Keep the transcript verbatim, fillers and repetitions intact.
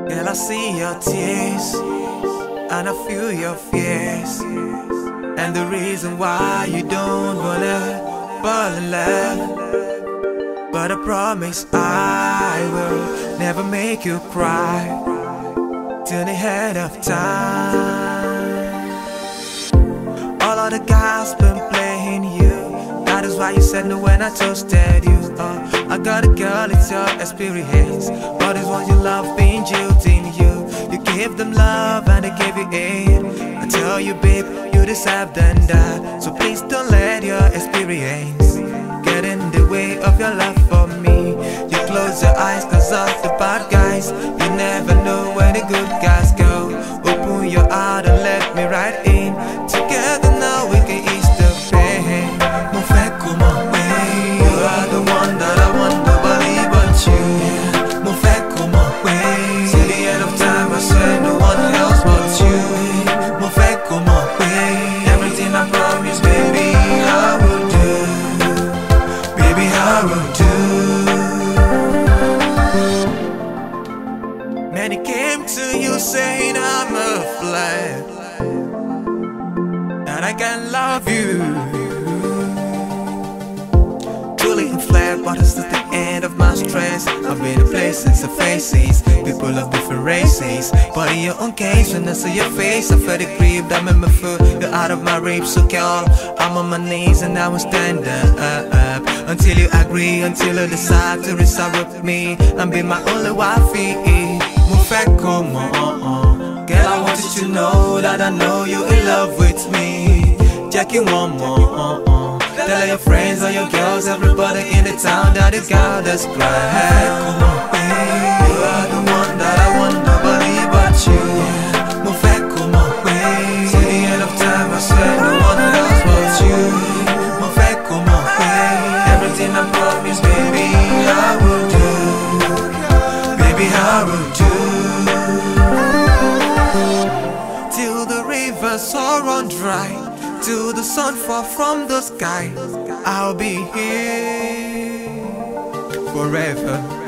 Girl, I see your tears and I feel your fears, and the reason why you don't wanna fall in love. But I promise I will never make you cry till the end of time. All of the guys been playing you, that is why you said no when I toasted you. uh, I got a girl, it's your experience, but it's what you love being jilting you. You gave them love and they gave you aid. I tell you babe, you deserve than that. So please don't let your experience get in the way of your love for me. You close your eyes cause of the bad guys. You never know where the good guys go. Open your heart and let me right in. Together now we can ease the pain. Mon fait comment, babe? You are the one that I want, nobody but you. Mon fait comment, babe? Till the end of time I swear no one else but you. Mon fait comment, babe? Everything I promise, baby, I will do. Baby, I will do. Many came to you saying I'm a flag, that I can love you. Truly in flag, but it's not the end of my stress. I've been in places and faces, people of different races, but in your own case, when I see your face, I feel the creep that made me feel you're out of my reach. So girl, I'm on my knees and I will stand up until you agree, until you decide to reside with me and be my only wifey. Mon fait comment, girl, I want you to know that I know you're in love with me. Jackie one more, tell all your friends, all your girls, everybody in the town that you got us cry. Come on, babe, you are the one that I want, nobody but you. Mon fait comment, babe? Till the end of time, I swear no one else but you. Mon fait comment, babe? Everything I promise, baby, I will do. Baby, I will do. Till the rivers all run dry, till the sun fall from the sky, I'll be here forever.